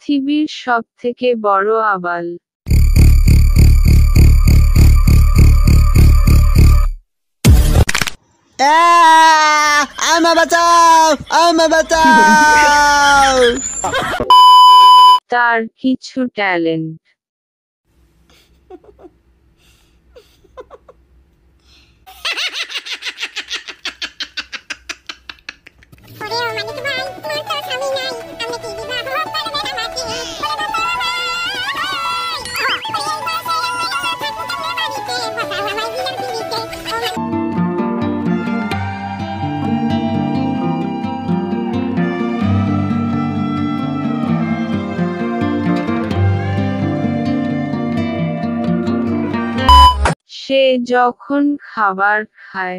পৃথিবীর সবথেকে বড় আবাল। আমায় বাঁচাও, আমায় বাঁচাও। তার কিছু ট্যালেন্ট। সে যখন খাবার খায়,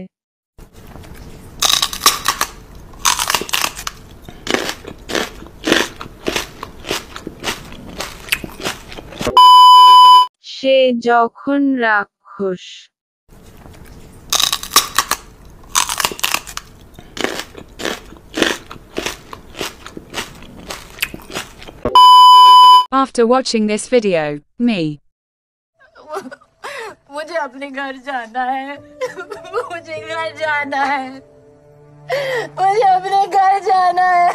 সে যখন রাক্ষস, After watching this video, me मुझे अपने घर जाना है। मुझे घर जाना है। मुझे अपने घर जाना है।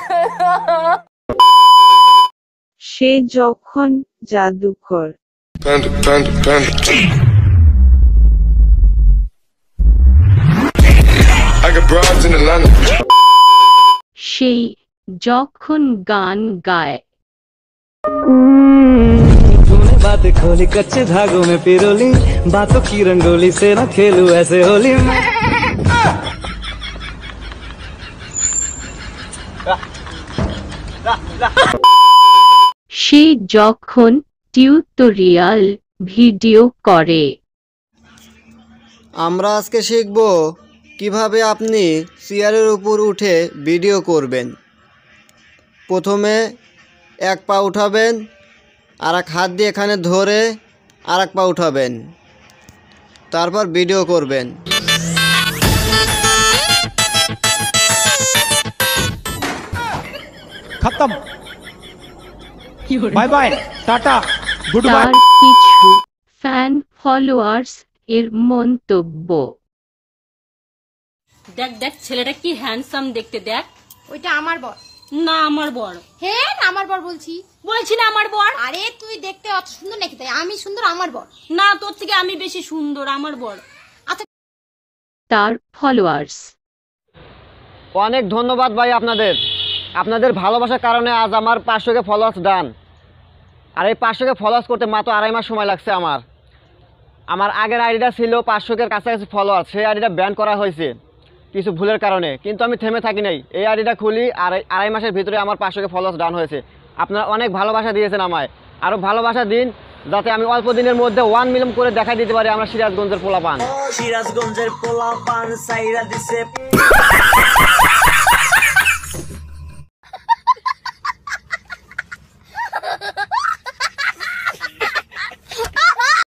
সে যখন জাদুকর, সে যখন গান গায়, तूने बात खोली कच्चे धागों में पिरोली, बातों की रंगोली से ना खेलूं ऐसे होली में। সে যখন টিউটোরিয়াল ভিডিও করে। আমরা আজকে শিখব কিভাবে আপনি চেয়ারের উপর উঠে ভিডিও করবেন। প্রথমে এক পা উঠাবেন, আর এক হাত দিয়ে এখানে ধরে আর এক পা উঠাবেন, তারপর ভিডিও করবেন। खत्म bye bye tata good bye. তার কিছু ফ্যান ফলোয়ার্স এর মন্তব্য। দেখ দেখ ছেলেটা কি হ্যান্ডসাম দেখতে, দেখ। ওইটা আমার বর না আমার বর। হ্যাঁ আমার বর বলছি না আমার বর। আরে তুই দেখতে অত সুন্দর নাকি তাই আমি সুন্দর? আমার বর। না তোর থেকে আমি বেশি সুন্দর, আমার বর। তার ফলোয়ার্স। অনেক ধন্যবাদ ভাই আপনাদের। আপনাদের ভালোবাসার কারণে আজ আমার 500কে ফলোয়ার্স ডান। আর এই 500কে ফলোয়ার্স করতে মাত্র 2.5 মাস সময় লাগছে আমার আগের আইডিটা ছিল 500-এর কাছাকাছি ফলোয়ার্স, সেই আইডিটা ব্যান করা হয়েছে কিছু ভুলের কারণে, কিন্তু আমি থেমে থাকি নাই। এই আইডিটা খুলি আর 2.5 মাসের ভিতরে আমার 500কে ফলোয়ার্স ডান হয়েছে। আপনারা অনেক ভালোবাসা দিয়েছেন আমায়, আরও ভালোবাসা দিন যাতে আমি অল্প দিনের মধ্যে 1 মিলিয়ন করে দেখাই দিতে পারি আমরা সিরাজগঞ্জের পোলাপান। সিরাজগঞ্জের পোলাপান সাইরা দিছে।